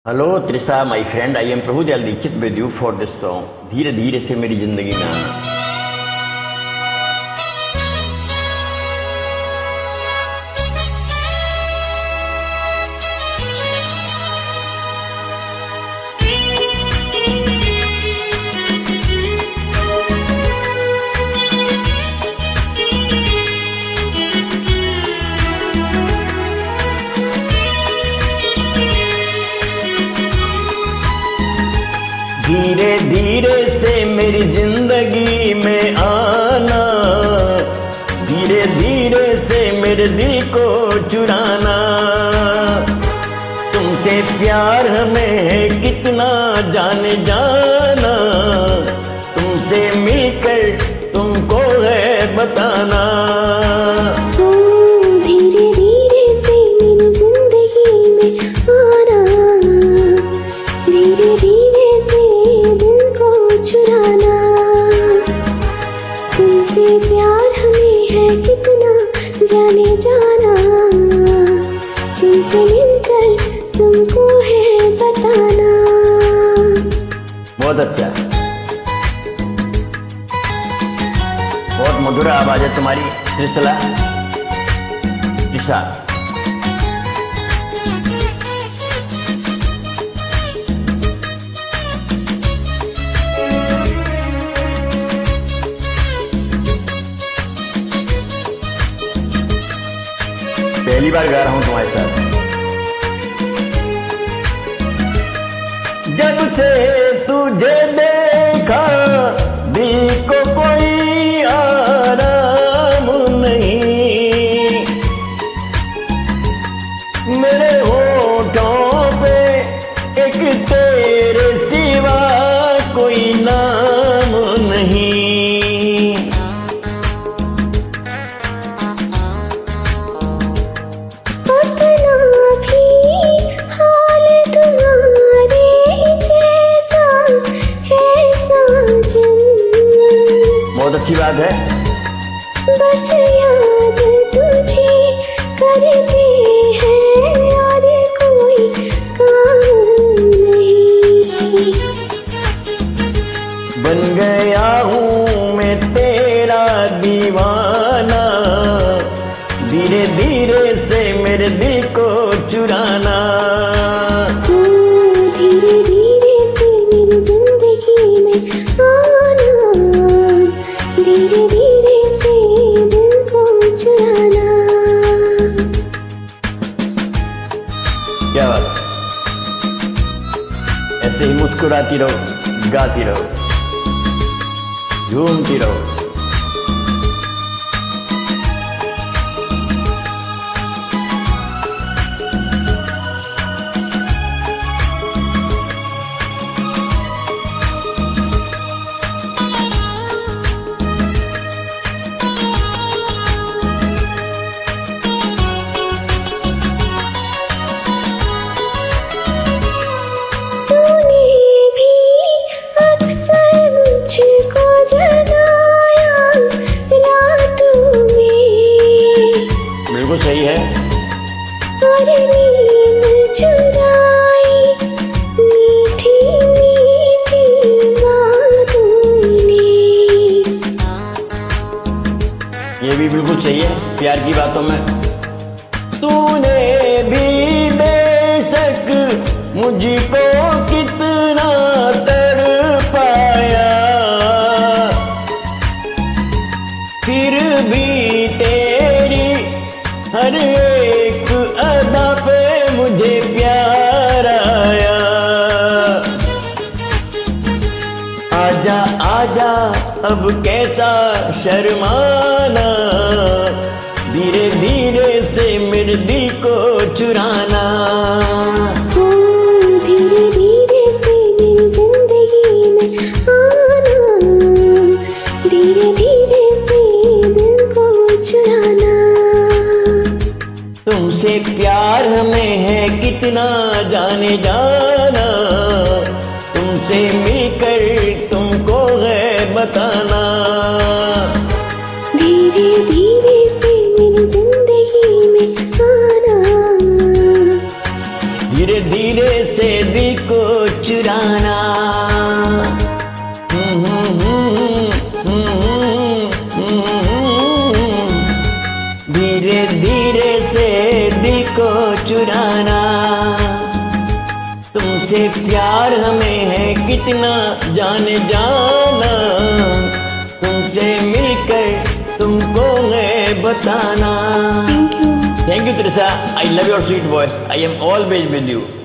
Hello Trisha my friend, I am Prabhudayal Dikshit with you for this song धीरे धीरे से मेरी जिंदगी में आना। धीरे धीरे से मेरी जिंदगी में आना, धीरे धीरे से मेरे दिल को चुराना। तुमसे प्यार हमें है कितना जाने जाना, तुमसे मिलकर तुमको है बताना। धीरे धीरे से मेरी जिंदगी में आना, धीरे धीरे से दिल को चुराना। तुमसे प्यार हमें है कितना जाने जाना, तुमसे मिलकर तुमको है बताना। बहुत अच्छा, बहुत मधुर आवाज है तुम्हारी त्रिशा। पहली बार गा रहा हूं तुम्हारे साथ। जब से तुझे देखा दिल को कोई आराम नहीं, मेरे होठों पे एक तेरे सिवा कोई नाम नहीं। बहुत अच्छी बात है। बस याद तुझे करते हैं और कोई काम नहीं। बन गया हूँ मैं तेरा दीवाना, धीरे धीरे से मेरे दिल को चुराना। धीरे धीरे से मेरी जिंदगी में आना, धीरे धीरे से दिल को चुराना। क्या बात, ऐसे ही मुस्कुराती रहो, गाती रहो, झूमती रहो। बिल्कुल सही है। और नींद चुराई मीठी मीठी बातों ने। ये भी बिल्कुल सही है प्यार की बातों में। तूने भी बेशक मुझको कितना तड़पाया, फिर भी तेरी हर एक अदा पे मुझे प्यार आया। आजा आजा अब कैसा शर्माना, धीरे धीरे से मेरे दिल को चुराना। धीरे धीरे से मेरी जिंदगी में आना, धीरे धीरे से दिल को चुराना। तुमसे प्यार हमें है कितना जाने जाना, तुमसे मिलकर तुमको है बताना। धीरे धीरे से मेरी जिंदगी में आना, धीरे धीरे से दिल को चुराना। धीरे धीरे से दिल को चुराना। तुमसे प्यार हमें है कितना जाने जाना। तुमसे मिलकर तुमको मैं बताना। Thank you. Thank you, Trisha. I love your sweet voice. I am always with you.